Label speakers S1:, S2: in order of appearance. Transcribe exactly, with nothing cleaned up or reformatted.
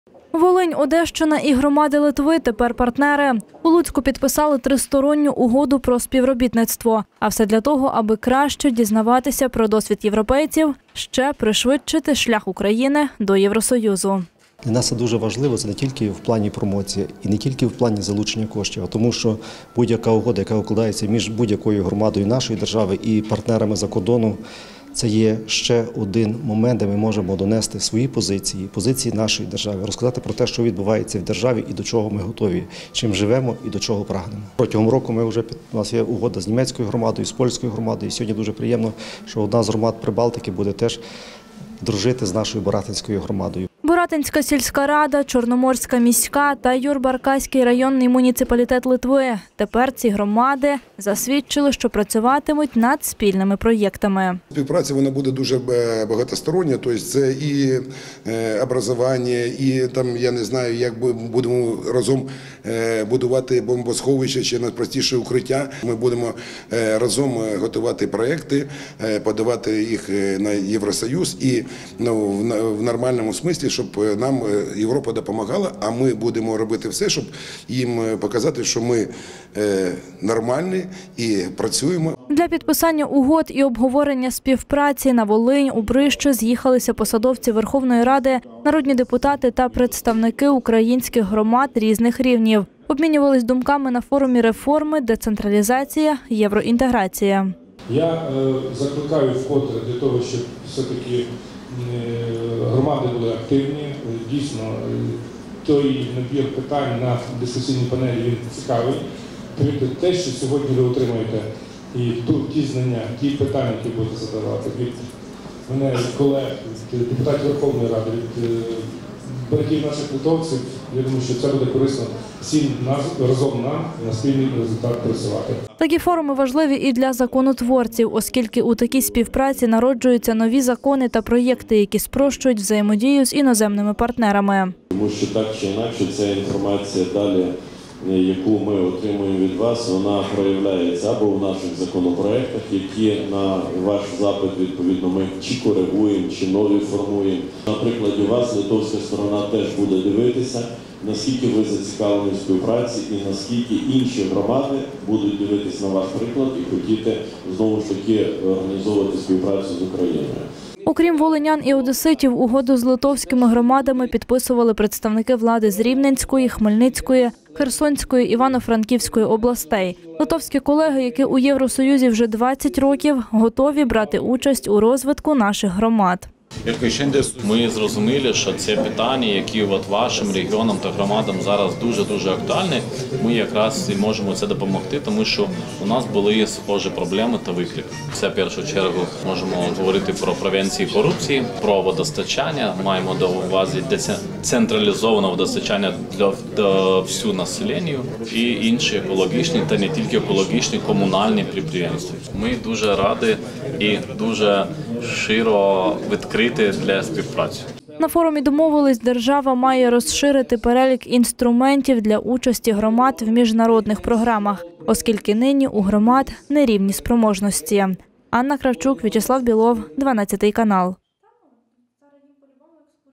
S1: Волинь, Одещина і громади Литви тепер партнери. У Луцьку підписали тристоронню угоду про співробітництво. А все для того, аби краще дізнаватися про досвід європейців, ще пришвидшити шлях України до Євросоюзу.
S2: Для нас це дуже важливо, це не тільки в плані промоції і не тільки в плані залучення коштів, а тому що будь-яка угода, яка укладається між будь-якою громадою нашої держави і партнерами за кордону, це є ще один момент, де ми можемо донести свої позиції, позиції нашої держави, розказати про те, що відбувається в державі і до чого ми готові, чим живемо і до чого прагнемо. Протягом року ми вже, у нас є угода з німецькою громадою, з польською громадою, і сьогодні дуже приємно, що одна з громад Прибалтики буде теж дружити з нашою Боратинською громадою.
S1: Боратинська сільська рада, Чорноморська міська та Юрбаркаський районний муніципалітет Литви. Тепер ці громади засвідчили, що працюватимуть над спільними проєктами.
S3: Співпраця вона буде дуже багатостороння, тобто це і образування, і там, я не знаю, як будемо разом будувати бомбосховище чи найпростіше укриття. Ми будемо разом готувати проєкти, подавати їх на Євросоюз і ну, в нормальному смислі, щоб нам Європа допомагала, а ми будемо робити все, щоб їм показати, що ми нормальні і працюємо.
S1: Для підписання угод і обговорення співпраці на Волинь у Брище з'їхалися посадовці Верховної Ради, народні депутати та представники українських громад різних рівнів. Обмінювались думками на форумі реформи, децентралізація, євроінтеграція.
S4: Я е, закликаю вкотре для того, щоб все-таки громади були активні. Дійсно, той набір питань на дискусійній панелі він цікавий. Те, що сьогодні ви отримуєте, і тут ті знання, ті питання, які будете задавати від мене, від колег, від депутатів Верховної Ради, від батьків наших литовців, я думаю, що це буде корисно всім разом нам на спільний результат працювати.
S1: Такі форуми важливі і для законотворців, оскільки у такій співпраці народжуються нові закони та проєкти, які спрощують взаємодію з іноземними партнерами.
S5: Тому що так чи інакше ця інформація далі, яку ми отримуємо від вас, вона проявляється або в наших законопроєктах, які на ваш запит, відповідно, ми чи коригуємо, чи нові формуємо. Наприклад, у вас литовська сторона теж буде дивитися, наскільки ви зацікавлені в співпраці і наскільки інші громади будуть дивитися на ваш приклад і хотіти, знову ж таки, організовувати співпрацю з Україною.
S1: Окрім волинян і одеситів, угоду з литовськими громадами підписували представники влади з Рівненської, Хмельницької, Херсонської, Івано-Франківської областей. Литовські колеги, які у Євросоюзі вже двадцять років, готові брати участь у розвитку наших громад.
S6: Ми зрозуміли, що це питання, які от вашим регіонам та громадам зараз дуже-дуже актуальні. Ми якраз і можемо це допомогти, тому що у нас були схожі проблеми та виклики. Це, в першу чергу, можемо говорити про превенцію корупції, про водостачання, маємо до увазі децентралізоване водостачання для, для всього населення і інші екологічні та не тільки екологічні комунальні підприємства. Ми дуже раді і дуже широко відкриті для співпраці.
S1: На форумі домовились, держава має розширити перелік інструментів для участі громад в міжнародних програмах, оскільки нині у громад нерівні спроможності. Анна Кравчук, В'ячеслав Білов, дванадцятий канал.